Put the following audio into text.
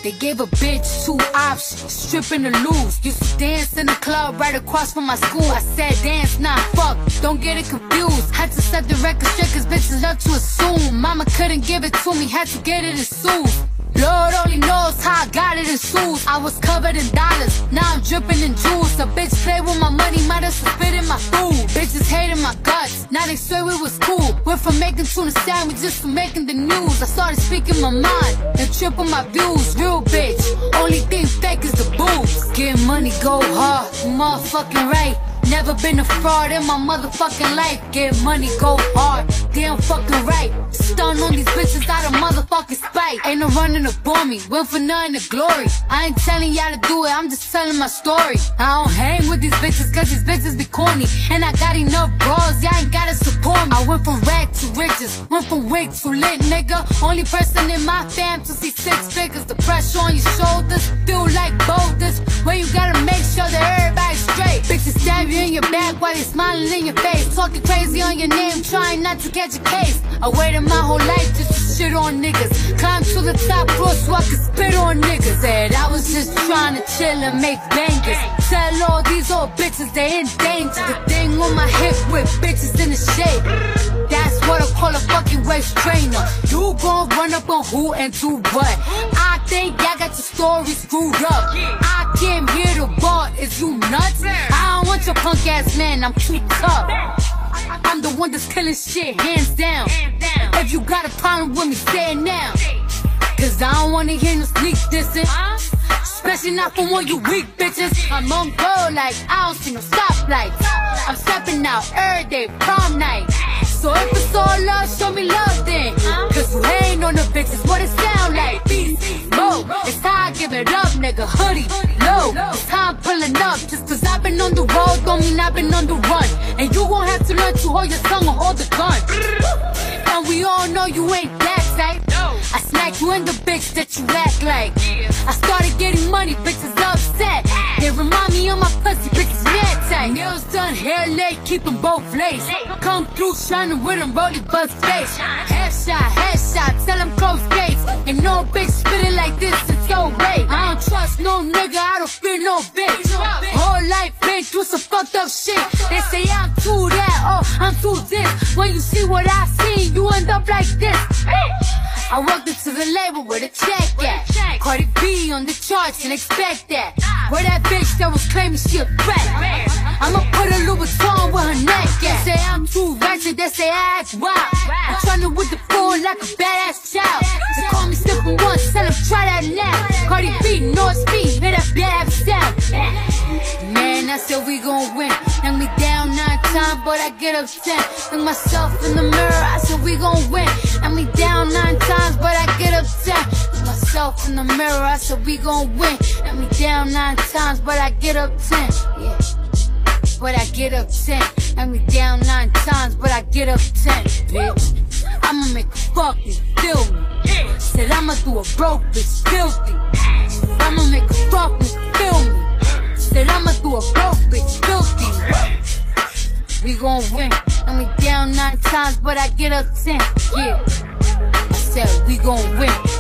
They gave a bitch 2 options, stripping or lose. Used to dance in the club right across from my school. I said dance, nah, fuck, don't get it confused. Had to set the record straight cause bitches love to assume. Mama couldn't give it to me, had to get it in suits. Lord only knows how I got it in shoes. I was covered in dollars, now I'm dripping in jewels. A bitch played with my money, might have spit in my food. Bitches hated my guts, now they say we was cool. Went from making tuna sandwiches to making the news. I started speaking my mind and triple my views. Real bitch, only thing fake is the boobs. Get money, go hard, motherfucking right. Never been a fraud in my motherfucking life. Get money, go hard, damn fucking right. Stun on these bitches out of motherfucking spite. Ain't no running up on me, went for nothing to glory. I ain't telling y'all to do it, I'm just telling my story. I don't hang with these bitches cause these bitches be corny. And I got enough bros, y'all ain't gotta support me. I went from rag to riches, went from wig to lit, nigga. Only person in my fam to see 6 figures. The pressure on your shoulders, feel like boulders. Where you gotta make sure that everybody's straight. Bitches stab you in your back while they smiling in your face. Talking crazy on your name, trying not to catch a case. I waited my whole life just to shit on niggas. Climbed to the top floor so I could spit on niggas. Said I was just trying to chill and make bangers. Tell all these old bitches they in danger. The thing on my hip with bitches in the shade. That's what I call a fucking waist trainer. You gon' run up on who and do what? I think y'all got your story screwed up. I came here to bar, is you nuts? I don't want your punk ass man, I'm too tough. I'm the one that's killing shit, hands down. If you got a problem with me, say it now. Cause I don't wanna hear no sneak dissing, especially not from one you weak bitches. I'm on go like I don't see no stoplights. I'm stepping out every day, prom night. So if it's all love, show me love then. Cause you ain't on the bitches, what it sound like. Low, it's how I give it up, nigga. Hoodie, low, it's how I'm pulling up. Just cause I've been on the road, don't mean I've been on the run. And you gon' have to learn to hold your tongue or hold the gun. And we all know you ain't that type. I smack you in the bitch that you act like. I started getting money, bitches upset. They remind me of my pussy, bitches mad tight. Nails done, hair laid, keep them both laced. Come through shining with them, rolling buzz face. Headshot, tell them close gates. And no bitch spitting like this, it's so great. I don't trust no nigga, I don't fear no bitch. Whole life been through some fucked up shit. They say I'm too that, oh, I'm too this. When you see what I see, you end up like this. I walked into the label with a check at. Cardi B on the charts and expect that. Where that bitch that was claiming she a threat. I'ma put a Louis Vuitton with her neck at. They say I'm too ratchet, they say I act wild. I'm tryna with the phone like a badass child. They call me slipping once, tell them try that now. Cardi B, North Speed, hear that bad sound. Man, I said we gon' win. Knock me down 9 times, but I get up 10. Look myself in the mirror, I said we gon' win. Knock me down 9 times, but I get up 10. Look myself in the mirror, I said we gon' win. Knock me down 9 times, but I get up 10. Yeah, but I get up 10. Knock me down 9 times, but I get up 10. Bitch, I'ma make a fucking feel me. Said I'ma do a broke bitch filthy. I'ma make a fucking feel me. Said I'ma do a broke bitch filthy. We gon' win. Knock me down 9 times, but I get up 10. Yeah, I said we gon' win.